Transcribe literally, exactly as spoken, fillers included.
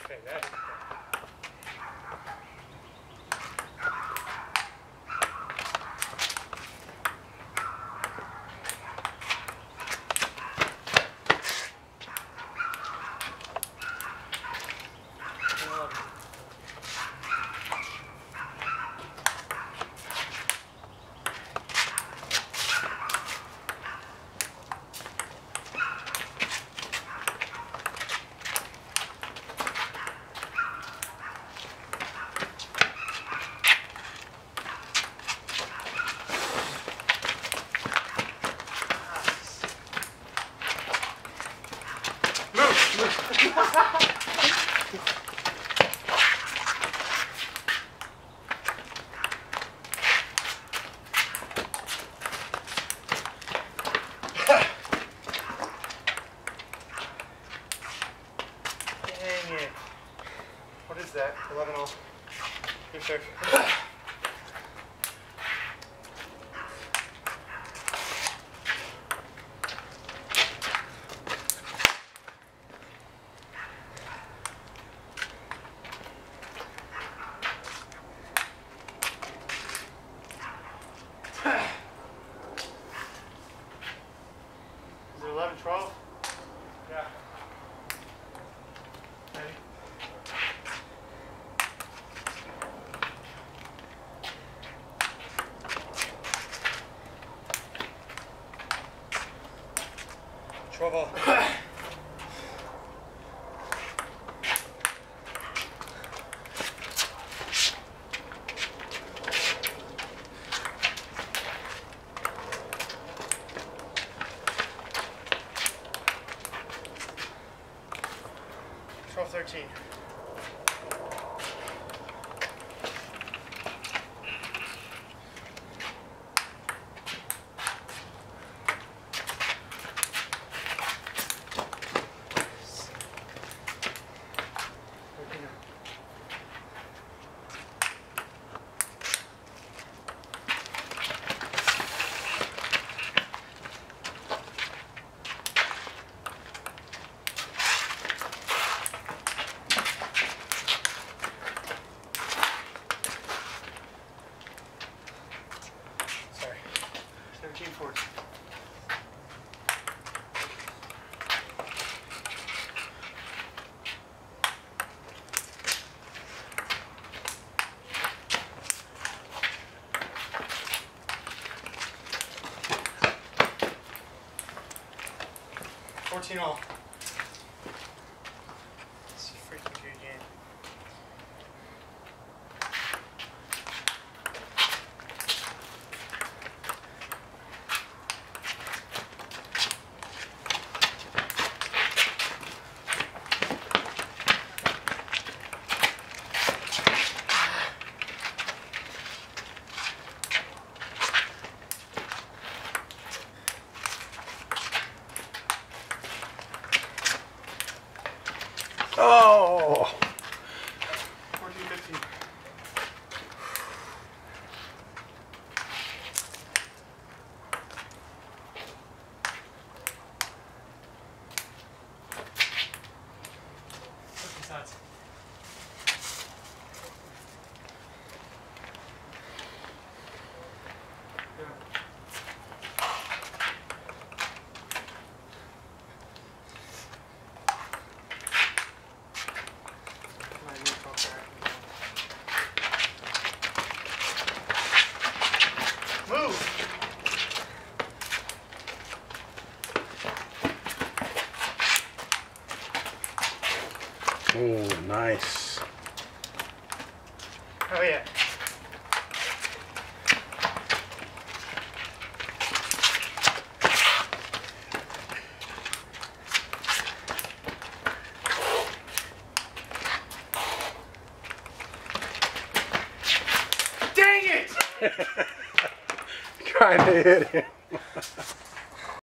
Okay, that is Dang it. What is that? eleven all. Good serve. Is it eleven twelve? Yeah. Ready? twelve all. twelve thirteen. seventeen fourteen. fourteen all. It's a freaking good game. Oh! fourteen fifteen. fifty sides. Yeah. Move! Oh, nice. Oh yeah. Dang it! Trying to hit him.